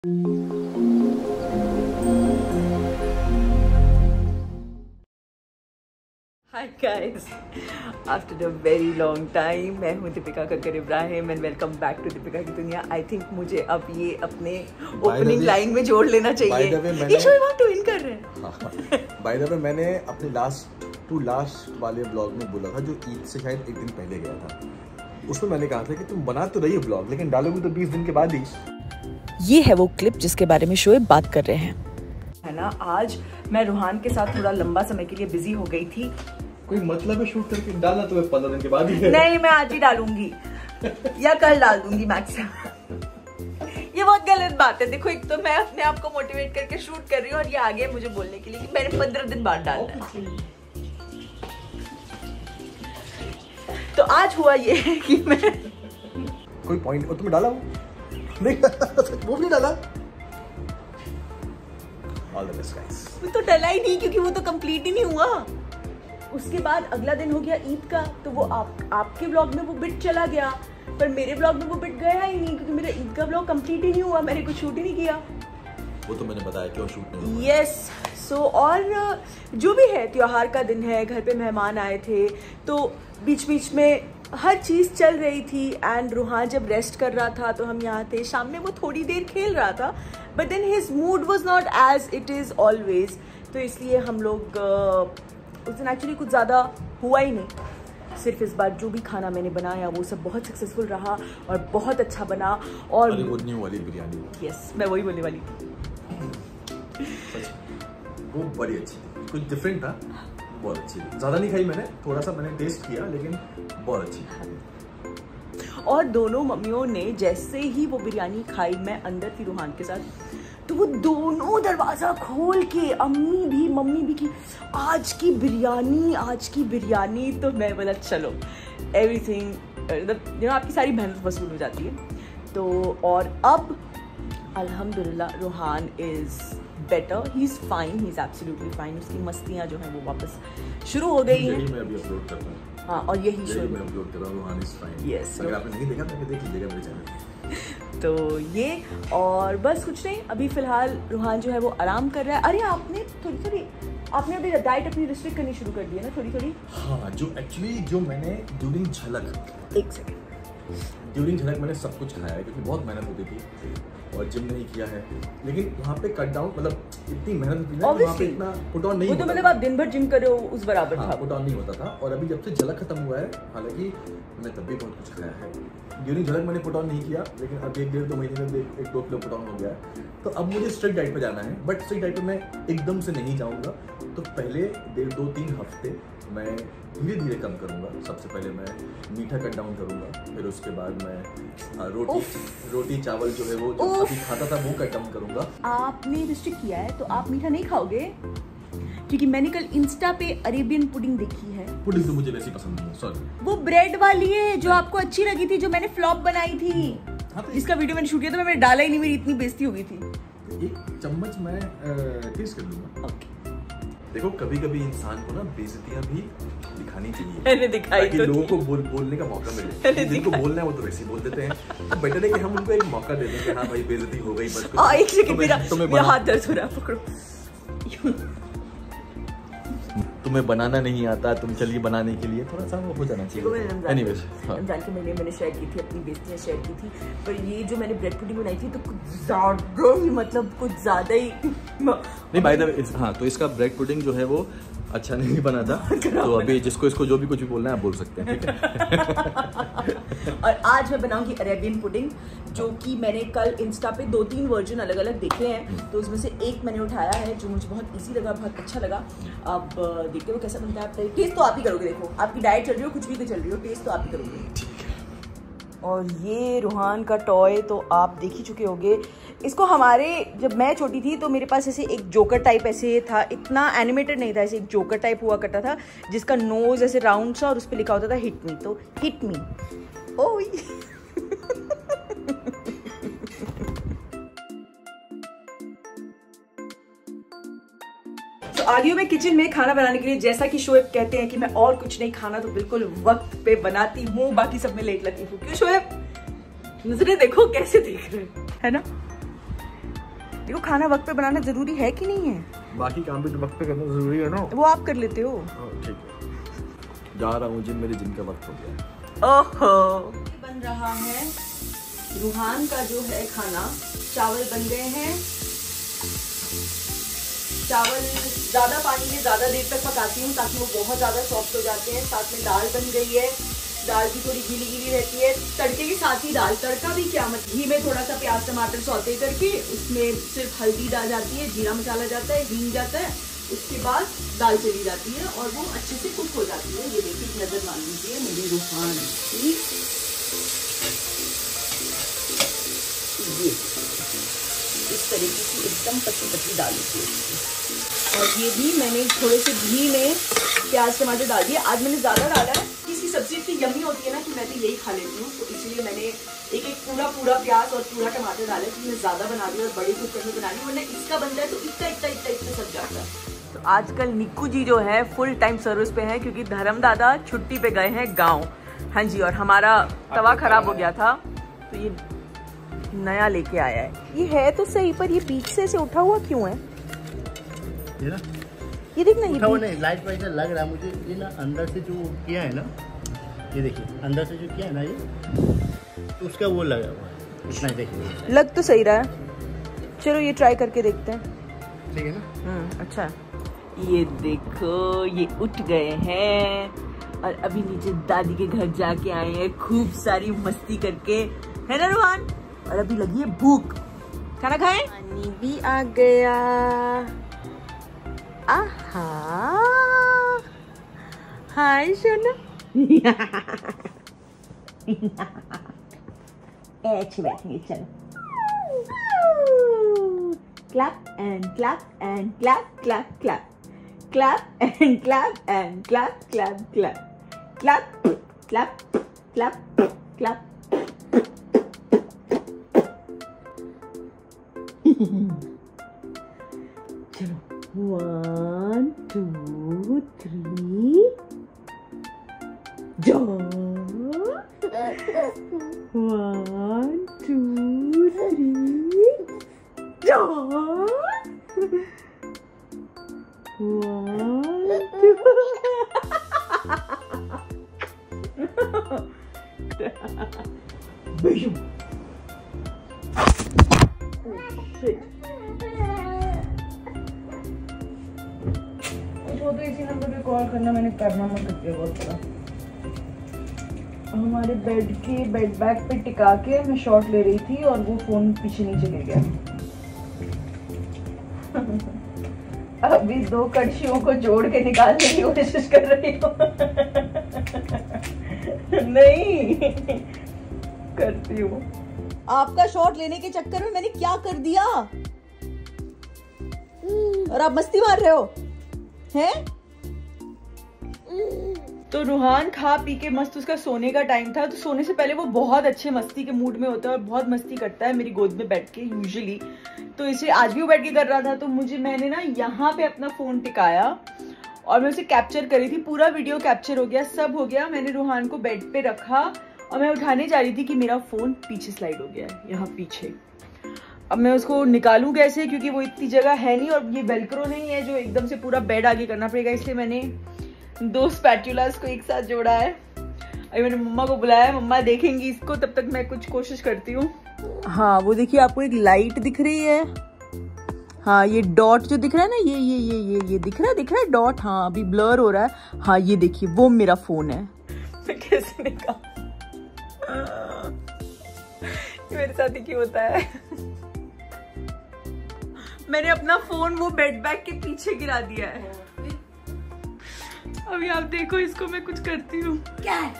Hi guys, after a very long time मैं हूँ Deepika Kakkar Ibrahim and welcome back to Deepika की दुनिया। आई थिंक मुझे अब ये अपने ओपनिंग लाइन में जोड़ लेना चाहिए। ये शो वहाँ टू इन कर रहे हैं। बाय द वे मैंने अपने लास्ट वाले ब्लॉग में बोला था जो ईद से शायद एक दिन पहले गया था, उसमें मैंने कहा था कि तुम बना तो रही हो ब्लॉग लेकिन डालोगे तो 20 दिन के बाद ही। ये है वो क्लिप जिसके बारे में शोएब बात कर रहे हैं, है ना। आज मैं रूहान के साथ थोड़ा लंबा समय के लिए बिजी हो गई थी। कोई मतलब है शूट करके डालना तो 15 दिन के बाद ही है। नहीं, मैं आज ही डालूंगी या कल डाल दूंगी मैक्सिमम। ये बहुत गलत बात है। देखो, एक तो मैं अपने आप को मोटिवेट करके शूट कर रही हूँ और ये आगे मुझे बोलने के लिए कि मैंने 15 दिन बाद डालना है। तो आज हुआ ये है कि मैं कोई पॉइंट और तुम्हें डाला नहीं वो नहीं डाला। All the best guys. वो तो डला ही नहीं क्योंकि वो तो कंप्लीट ही नहीं हुआ। उसके बाद अगला दिन हो गया ईद का, तो वो आपके ब्लॉग में वो बिट चला गया, पर मेरे ब्लॉग में वो बिट गया ही नहीं क्योंकि मेरा ईद का ब्लॉग कंप्लीट ही नहीं हुआ। मैंने कुछ शूट ही नहीं किया। वो तो मैंने बताया क्यों शूट नहीं हुआ। यस सो और जो भी है, त्योहार का दिन है, घर पे मेहमान आए थे, तो बीच बीच में हर चीज़ चल रही थी। एंड रूहान जब रेस्ट कर रहा था तो हम यहाँ थे। शाम में वो थोड़ी देर खेल रहा था, but then his mood was not as it is always. तो इसलिए हम लोग उस दिन एक्चुअली कुछ ज़्यादा हुआ ही नहीं। सिर्फ इस बार जो भी खाना मैंने बनाया वो सब बहुत सक्सेसफुल रहा और बहुत अच्छा बना। और वो न्यू वाली बिरयानी, यस, मैं वही बोलने वाली थी। वो बड़ी अच्छी थी, कुछ डिफरेंट था, बहुत अच्छी थी। ज़्यादा नहीं खाई मैंने, थोड़ा सा मैंने टेस्ट किया, लेकिन बहुत अच्छी थी। और दोनों मम्मियों ने जैसे ही वो बिरयानी खाई, मैं अंदर थी रूहान के साथ, तो वो दोनों दरवाज़ा खोल के मम्मी भी की आज की बिरयानी। तो मैं बोला चलो एवरीथिंग, आपकी सारी मेहनत वसूल हो जाती है। तो और अब अल्हम्दुलिल्लाह Ruhaan is better, he is fine, he is absolutely fine. उसकी मस्तियाँ जो हैं वो वापस शुरू हो गई हैं। मैं अभी अपलोड कर रहा हूँ। हाँ, और यही शो मैं अपलोड कर रहा हूँ, रूहान इज़ फाइन। यस, अगर आपने नहीं देखा तो देख लीजिएगा मेरे चैनल। तो ये और बस कुछ नहीं। अभी फिलहाल रूहान जो है वो आराम कर रहा है। अरे आपने आपने अभी डाइट अपनी रिस्ट्रिक्ट करनी शुरू कर दी है ना, थोड़ी। हाँ, जो मैंने ड्यूरिंग झलक मैंने सब कुछ खाया है क्योंकि बहुत मेहनत होती थी और जिम नहीं किया है। लेकिन वहाँ पे कट डाउन, मतलब इतनी मेहनत होती है वहाँ पे इतना पुट ऑन नहीं होता। मतलब आप दिन भर जिम कर रहे हो उस बराबर था, पुट ऑन नहीं होता था। और अभी जब से झलक खत्म हुआ है, हालांकि मैंने तब भी बहुत कुछ खाया है, ड्यूरिंग झलक मैंने पुट ऑन नहीं किया, लेकिन अब 1-1.5-2 महीने में 1-2 किलो पुट ऑन हो गया है। तो अब मुझे स्ट्रिक्ट डाइट पे जाना है, बट स्ट्रिक्ट डाइट पे मैं एकदम से नहीं जाऊँगा। तो पहले 1-2-3 हफ्ते मैं धीरे धीरे कम करूँगा। सबसे पहले मैं मीठा कट डाउन करूँगा, फिर उसके बाद मैं रोटी चावल जो है वो जो अभी खाता था वो कट डाउन करूँगा। आपने रिस्ट्रिक्ट किया है तो आप मीठा नहीं खाओगे? क्योंकि मैंने कल इंस्टा पे अरेबियन पुडिंग देखी है। पुडिंग तो मुझे वैसी पसंद नहीं है, सॉरी। वो ब्रेड वाली है जो आपको अच्छी लगी थी, जो मैंने फ्लॉप बनाई थी। हाँ, तो जिसका वीडियो मैंने शूट किया था, मैंने डाला ही नहीं, मेरी इतनी बेइज्जती हो गई थी। एक चम्मच मैं टेस्ट कर लूँगा। ओके। देखो, कभी कभी इंसान को ना बेइज्जतियाँ भी दिखानी चाहिए, मैंने दिखाई ताकि लोगों को बोलने का मौका मिले। जिनको बोलना है वो तो वैसे ही बोल देते हैं। तो बेटर है कि हम उनको एक मौका दे दें कि हाँ भाई बेइज्जती हो गई, बस एक सेकंड, मेरा हाथ दर्द हो रहा है, पकड़ो। तुम्हें बनाना नहीं आता, तुम चलिए बनाने के लिए थोड़ा सा वो हो जाना चाहिए। एनीवेज, रमजान के महीने मैंने शेयर की थी, अपनी बेइज्जतियाँ शेयर की थी, पर ये जो मैंने ब्रेड पुडिंग बनाई थी तो कुछ ज़्यादा ही, मतलब कुछ ज़्यादा ही नहीं। बाय द वे, हाँ, तो इसका ब्रेड पुडिंग जो है वो अच्छा नहीं बना था। तो अभी इसको जो भी कुछ भी बोलना है आप बोल सकते हैं, ठीक है। और आज मैं बनाऊंगी अरेबियन पुडिंग, जो कि मैंने कल इंस्टा पे 2-3 वर्जन अलग अलग देखे हैं। तो उसमें से एक मैंने उठाया है जो मुझे बहुत इजी लगा, बहुत अच्छा लगा। अब देखते हो कैसा बनता है। टेस्ट तो आप ही करोगे। देखो, आपकी डाइट चल रही हो, कुछ भी चल रही हो, टेस्ट तो आप ही करोगे। और ये रूहान का टॉय तो आप देख ही चुके होंगे। इसको जब मैं छोटी थी तो मेरे पास ऐसे एक जोकर टाइप ऐसे था, इतना एनिमेटेड नहीं था, ऐसे एक जोकर टाइप हुआ करता था जिसका नोज ऐसे राउंड सा और उस पर लिखा होता था हिट मी। तो हिट मी, ओह तो आ गई हूँ मैं किचन में खाना बनाने के लिए। जैसा कि शोएब कहते हैं कि मैं और कुछ नहीं, खाना तो बिल्कुल वक्त पे बनाती हूँ, बाकी सब में लेट लतीफ हूँ। क्यों शोएब? नजरें देखो कैसे देख रहे हैं, है ना। देखो खाना वक्त पे बनाना जरूरी है कि नहीं है? बाकी काम भी तो वक्त पे करना जरूरी है ना। वो आप कर लेते हो। ठीक है, जा रहा हूँ जिम, मेरे जिम का वक्त हो गया। ओहो, बन रहा है रूहान का जो है खाना। चावल बन गए हैं। चावल ज्यादा पानी में ज्यादा देर तक पकाती हूँ ताकि वो बहुत ज्यादा सॉफ्ट हो जाते हैं। साथ में दाल बन गई है। दाल भी थोड़ी गीली गीली रहती है। तड़के के साथ ही दाल, तड़का भी क्या मत, घी में थोड़ा सा प्याज टमाटर सौते करके उसमें सिर्फ हल्दी डाल जाती है, जीरा मसाला जाता है, हींग जाता है, उसके बाद दाल चली जाती है और वो अच्छे से कुक हो जाती है। ये देखिए, नजर मान लीजिए मेरी रूहान की। ये इस तरीके की एकदम पतली पतली दाल होती है। और ये भी मैंने थोड़े से घी में प्याज टमाटर डाल दिए। आज मैंने ज्यादा डाला है। किसी सब्जी इतनी यम्मी होती है ना कि मैं तो यही खा लेती हूँ, तो इसलिए मैंने एक एक पूरा प्याज और पूरा टमाटर डाला, क्योंकि मैं ज्यादा बना रही हूँ और बड़े कुकर में बना रही हूँ, वरना इसका बनता है तो इतना सब जाता है। तो आजकल निक्कू जी जो है फुल टाइम सर्विस पे है, क्योंकि धर्म दादा छुट्टी पे गए हैं गाँव। हाँ जी, और हमारा तवा खराब हो गया था तो ये नया लेके आया है। ये है तो सही, पर ये बीच से उठा हुआ क्यों है? ये देखना, ये नहीं, लाइट वाइट लग रहा है मुझे। ये ना अंदर से जो किया है ना, ये देखिए अंदर से जो किया है ना, ये तो उसका वो लगा हुआ है। इतना ही देखिए, लग तो सही रहा है। चलो ये ट्राई करके देखते हैं। ठीक है ना? अच्छा, ये देखो ये उठ गए हैं और अभी नीचे दादी के घर जाके आए हैं खूब सारी मस्ती करके, है ना रूहान? और अभी लगी है भूख, खाना खाएं? पानी भी आ गया। आहा, हाय सोना। अच्छी बैठेंगे, चलो। Clap and clap and clap, clap, clap. Clap and clap and clap, clap, clap. Clap, clap, clap, clap. चलो, 1, 2, 3. Jump. 1, 2, 3. Jump. 1, 2. Boom. Oh shit. तो इसी नंबर पे कॉल करना, मैंने करना मत करके कॉल करा। हमारे बेड बैग पे टिका के मैं शॉट ले रही थी और वो फोन पीछे नीचे ले गया। अभी 2 कड़छियों को जोड़ के निकालने की कोशिश कर रही हूँ। नहीं करती हूँ। आपका शॉट लेने के चक्कर में मैंने क्या कर दिया और आप मस्ती मार रहे हो हैं? तो रूहान खा पी के मस्त, उसका सोने का टाइम था, तो सोने से पहले वो बहुत अच्छे मस्ती के मूड में होता है और बहुत मस्ती करता है मेरी गोद में बैठ के यूजुअली। तो इसे आज भी वो बैठ के कर रहा था, तो मैंने ना यहाँ पे अपना फोन टिकाया और मैं उसे कैप्चर करी थी। पूरा वीडियो कैप्चर हो गया, सब हो गया। मैंने रूहान को बेड पे रखा और मैं उठाने जा रही थी कि मेरा फोन पीछे स्लाइड हो गया है, यहाँ पीछे। अब मैं उसको निकालूं कैसे, क्योंकि वो इतनी जगह है नहीं और ये वेलक्रो नहीं है जो एकदम से पूरा बेड आगे करना पड़ेगा, इसलिए मैंने 2 स्पैटुलास को एक साथ जोड़ा है। अभी मैंने मम्मा को बुलाया, मम्मा देखेंगी इसको, तब तक मैं कुछ कोशिश करती हूँ। हाँ, वो देखिए आपको एक लाइट दिख रही है। हाँ, ये डॉट जो दिख रहा है ना, ये दिख रहा है डॉट। हाँ, अभी ब्लर हो रहा है। हाँ, ये देखिए वो मेरा फोन है। मैं कैसे निकालूं? मेरे साथ ही क्यों होता है? मैंने अपना फोन वो बेड बैग के पीछे गिरा दिया है। अभी आप देखो इसको, मैं कुछ करती हूँ। क्या है?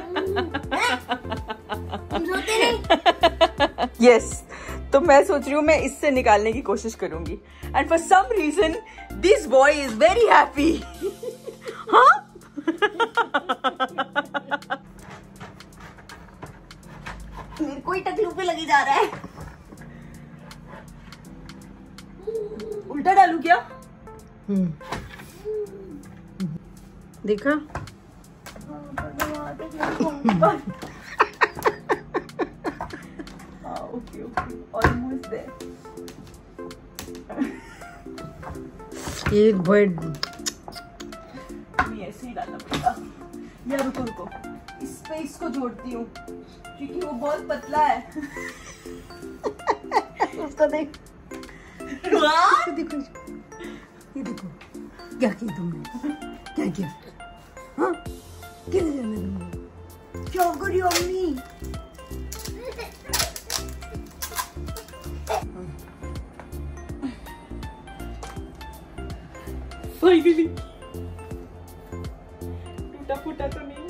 यस, तो मैं सोच रही हूँ मैं इससे निकालने की कोशिश करूंगी। And for some reason this boy is very happy. हाँ, मेरे को ही टकलू पे लगी जा रहा है। उल्टा डालू क्या? देखा? Okay, almost there. एक वर्ड ऐसे ही डालना पड़ेगा। या रुको रुको, इस पे इसको जोड़ती हूँ क्योंकि वो बहुत पतला है। उसको देख, इसको देखो, ये देखो क्या किया तुमने, क्या किया, हाँ किधर जाना तुमने, क्या करी अम्मी। फाइनली टूटा फूटा तो नहीं।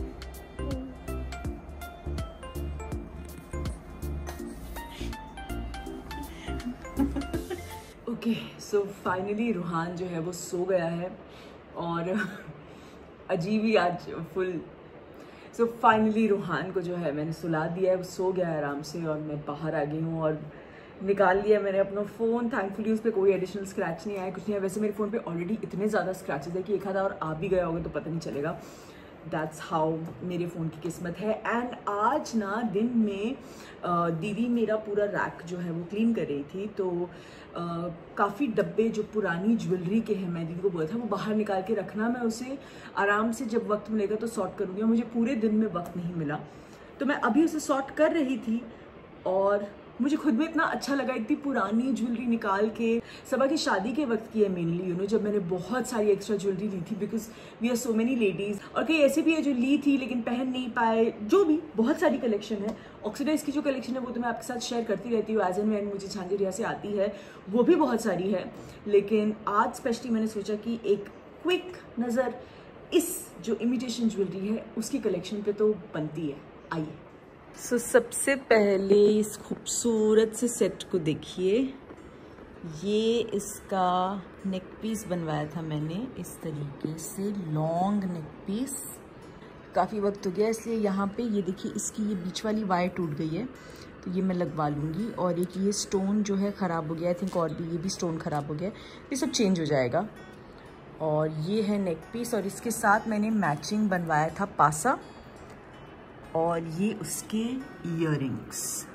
ओके सो फाइनली रूहान जो है वो सो गया है और अजीब ही आज फुल। सो फाइनली रूहान को जो है मैंने सुला दिया है, वो सो गया है आराम से और मैं बाहर आ गई हूँ और निकाल लिया मैंने अपना फ़ोन। थैंकफुली उस पर कोई एडिशनल स्क्रैच नहीं आया, कुछ नहीं है। वैसे मेरे फ़ोन पे ऑलरेडी इतने ज़्यादा स्क्रैचेस है कि एक आधा और आ भी गया होगा तो पता नहीं चलेगा। दैट्स हाउ मेरे फ़ोन की किस्मत है। एंड आज ना दिन में दीदी मेरा पूरा रैक जो है वो क्लीन कर रही थी, तो काफ़ी डब्बे जो पुरानी ज्वेलरी के हैं, मैं दीदी को बोला था वो बाहर निकाल के रखना, मैं उसे आराम से जब वक्त मिलेगा तो सॉर्ट करूँगी। मुझे पूरे दिन में वक्त नहीं मिला तो मैं अभी उसे सॉर्ट कर रही थी और मुझे खुद में इतना अच्छा लगा। इतनी पुरानी ज्वेलरी निकाल के, सबा की शादी के वक्त की है मेनली, जब मैंने बहुत सारी एक्स्ट्रा ज्वेलरी ली थी because we are so many ladies, और कई ऐसे भी है जो ली थी लेकिन पहन नहीं पाए, जो भी बहुत सारी कलेक्शन है। ऑक्सीडाइज की जो कलेक्शन है वो तो मैं आपके साथ शेयर करती रहती हूँ एज एंड व्हेन मुझे झांझरिया से आती है, वो भी बहुत सारी है। लेकिन आज स्पेशली मैंने सोचा कि एक क्विक नज़र इस जो इमिटेशन ज्वेलरी है उसकी कलेक्शन पे तो बनती है। आइए। सो सबसे पहले इस खूबसूरत से सेट को देखिए। ये इसका नेक पीस बनवाया था मैंने इस तरीके से, लॉन्ग नेक पीस। काफ़ी वक्त हो गया इसलिए यहाँ पे ये देखिए इसकी ये बीच वाली वायर टूट गई है तो ये मैं लगवा लूँगी। और एक ये स्टोन जो है ख़राब हो गया, आई थिंक, और भी ये भी स्टोन ख़राब हो गया, ये सब चेंज हो जाएगा। और ये है नेक पीस और इसके साथ मैंने मैचिंग बनवाया था पासा और ये उसके इयररिंग्स।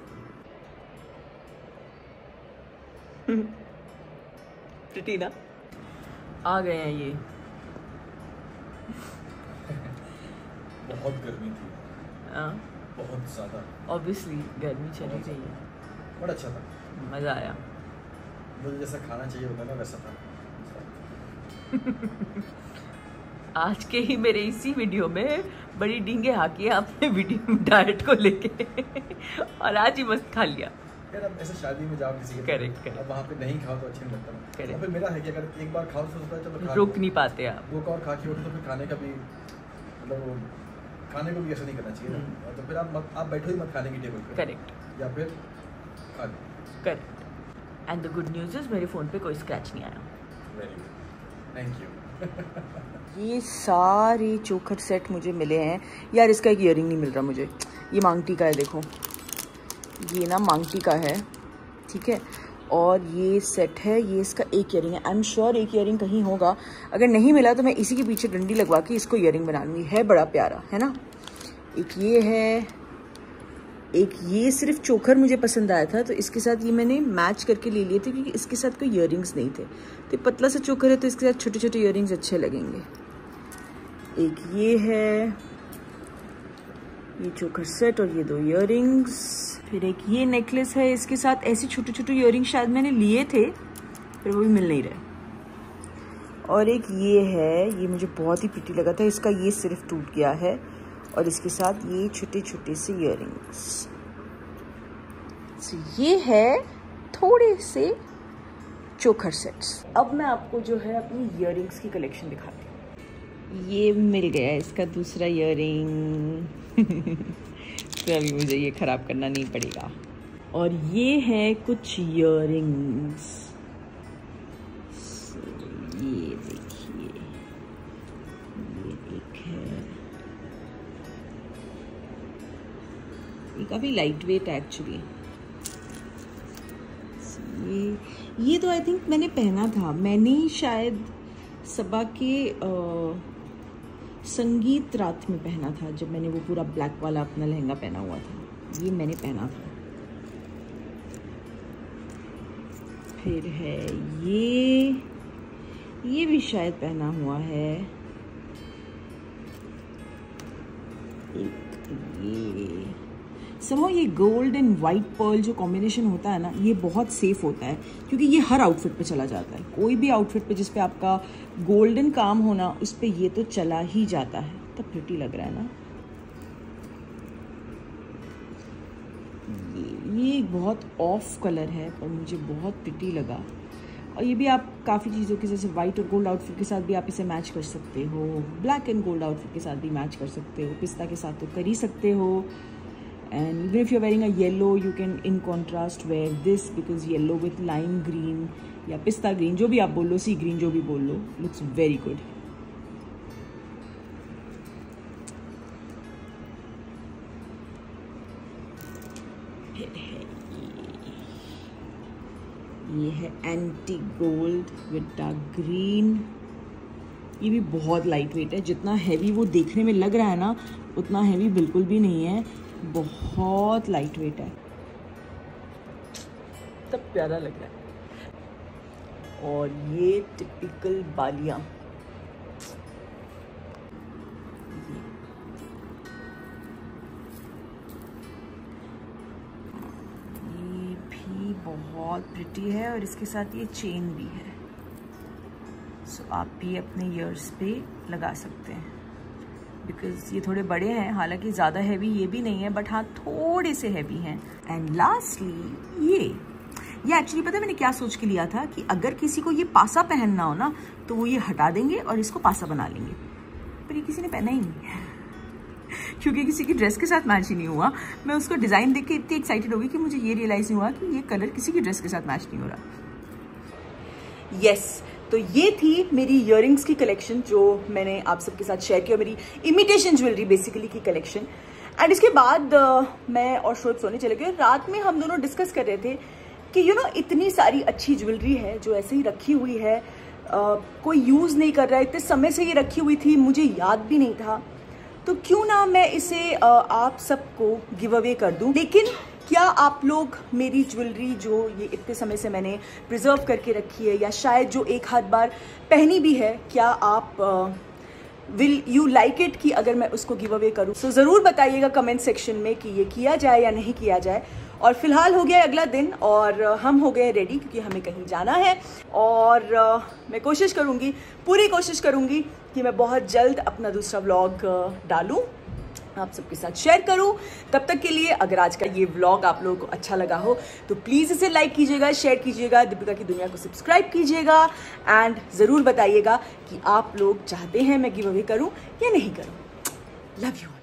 टीना आ गए हैं ये। बहुत गर्मी थी, बहुत ज़्यादा, ऑब्वियसली गर्मी चली गई है। बड़ा अच्छा था, मज़ा आया। मुझे जैसा खाना चाहिए होता ना वैसा था। आज के ही मेरे इसी वीडियो में बड़ी डींगे हाकी आपने वीडियो डाइट को लेके और आज ही मस्त खा लिया। यार अब ऐसे शादी में जाओ किसी के, करेक्ट, अब वहाँ पे नहीं खाओ तो अच्छा नहीं लगता। करेक्ट। फिर मेरा है कि अगर एक बार खाओ तो सोचता है चलो रुक नहीं पाते आप, वो और खा के उठो तो फिर खाने का भी मतलब खाने को भी ऐसा नहीं करना चाहिए ना। तो फिर आप बैठो ही मत खाने की टेबल पे। करेक्ट, या फिर खा लो। Correct. And the good news is मेरे फ़ोन पे कोई स्क्रैच नहीं आया। Very good, thank you. ये सारे चोकर सेट मुझे मिले हैं यार। इसका एक ईयरिंग नहीं मिल रहा मुझे, ये मांगटी का है, देखो ये ना मांगटी का है, ठीक है। और ये सेट है, ये इसका एक ईयरिंग है। आई एम श्योर एक ईयरिंग कहीं होगा, अगर नहीं मिला तो मैं इसी के पीछे डंडी लगवा के इसको ईयरिंग बना लूँगी। है बड़ा प्यारा, है ना। एक ये है, एक ये सिर्फ चोकर मुझे पसंद आया था तो इसके साथ ये मैंने मैच करके ले लिए थे क्योंकि इसके साथ कोई ईयरिंग्स नहीं थे। तो पतला सा चोकर है तो इसके साथ छोटे छोटे ईयरिंग्स अच्छे लगेंगे। एक ये है, ये चोकर सेट और ये दो ईयरिंग्स। फिर एक ये नेकलेस है, इसके साथ ऐसे छोटे छोटे ईयरिंग्स शायद मैंने लिए थे फिर वो भी मिल नहीं रहे। और एक ये है, ये मुझे बहुत ही प्रिटी लगा था, इसका ये सिर्फ टूट गया है और इसके साथ ये छोटे छोटे से ईयरिंग्स। ये है थोड़े से चोकर सेट्स। अब मैं आपको जो है अपनी ईयरिंग्स की कलेक्शन दिखाती हूँ। ये मिल गया है इसका दूसरा ईयरिंग तो अभी मुझे ये ख़राब करना नहीं पड़ेगा। और ये है कुछ ईयरिंग्स, ये देखिए, ये एक है, ये काफ़ी लाइट वेट है एक्चुअली। ये तो आई थिंक मैंने पहना था, मैंने शायद सबा के संगीत रात में पहना था जब मैंने वो पूरा ब्लैक वाला अपना लहंगा पहना हुआ था, ये मैंने पहना था। फिर है ये भी शायद पहना हुआ है। ये समझो ये गोल्ड एंड वाइट पर्ल जो कॉम्बिनेशन होता है ना, ये बहुत सेफ होता है क्योंकि ये हर आउटफिट पे चला जाता है। कोई भी आउटफिट पे जिस पे आपका गोल्डन काम होना, उस पे ये तो चला ही जाता है। तो प्रिटी लग रहा है ना। ये एक बहुत ऑफ कलर है पर मुझे बहुत प्रिटी लगा। और ये भी आप काफ़ी चीज़ों के, जैसे वाइट और गोल्ड आउटफिट के साथ भी आप इसे मैच कर सकते हो, ब्लैक एंड गोल्ड आउटफिट के साथ भी मैच कर सकते हो, पिस्ता के साथ तो कर ही सकते हो। And even if you are wearing a yellow, you can in contrast wear this because yellow with lime green या पिस्ता ग्रीन, जो भी आप बोल लो, सी ग्रीन जो भी बोल लो, लुक्स वेरी गुड। ये है antique gold with dark green. ये भी बहुत लाइट वेट है। जितना हैवी वो देखने में लग रहा है ना, उतना हैवी बिल्कुल भी नहीं है, बहुत लाइट वेट है। तब प्यारा लग रहा है। और ये टिपिकल बालियां, बहुत प्रिटी है और इसके साथ ये चेन भी है। सो आप भी अपने ईयर्स पे लगा सकते हैं बिकॉज ये थोड़े बड़े हैं। हालांकि ज़्यादा हैवी ये भी नहीं है, बट हाँ थोड़े से हैवी हैं। एंड लास्टली ये एक्चुअली पता है मैंने क्या सोच के लिया था कि अगर किसी को ये पासा पहनना हो ना, तो वो ये हटा देंगे और इसको पासा बना लेंगे, पर ये किसी ने पहना ही नहीं क्योंकि किसी की ड्रेस के साथ मैच ही नहीं हुआ। मैं उसको डिज़ाइन देख के इतनी एक्साइटेड हो गई कि मुझे ये रियलाइज़ नहीं हुआ कि ये कलर किसी की ड्रेस के साथ मैच नहीं हो रहा। यस, तो ये थी मेरी इयररिंग्स की कलेक्शन जो मैंने आप सबके साथ शेयर किया, मेरी इमिटेशन ज्वेलरी बेसिकली की कलेक्शन। एंड इसके बाद मैं और शोएब सोने चले गए। रात में हम दोनों डिस्कस कर रहे थे कि इतनी सारी अच्छी ज्वेलरी है जो ऐसे ही रखी हुई है, कोई यूज़ नहीं कर रहा है, इतने समय से ये रखी हुई थी, मुझे याद भी नहीं था, तो क्यों ना मैं इसे आप सबको गिव अवे कर दूं। लेकिन क्या आप लोग मेरी ज्वेलरी जो ये इतने समय से मैंने प्रिजर्व करके रखी है, या शायद जो एक हाथ बार पहनी भी है, क्या आप विल यू लाइक इट कि अगर मैं उसको गिव अवे करूं? सो ज़रूर बताइएगा कमेंट सेक्शन में कि ये किया जाए या नहीं किया जाए। और फिलहाल हो गया अगला दिन और हम हो गए रेडी क्योंकि हमें कहीं जाना है। और मैं कोशिश करूँगी, पूरी कोशिश करूँगी कि मैं बहुत जल्द अपना दूसरा व्लॉग डालूँ, आप सबके साथ शेयर करूँ। तब तक के लिए अगर आज का ये व्लॉग आप लोगों को अच्छा लगा हो तो प्लीज़ इसे लाइक कीजिएगा, शेयर कीजिएगा, दीपिका की दुनिया को सब्सक्राइब कीजिएगा एंड ज़रूर बताइएगा कि आप लोग चाहते हैं मैं गिव अवे करूँ या नहीं करूँ। Love you.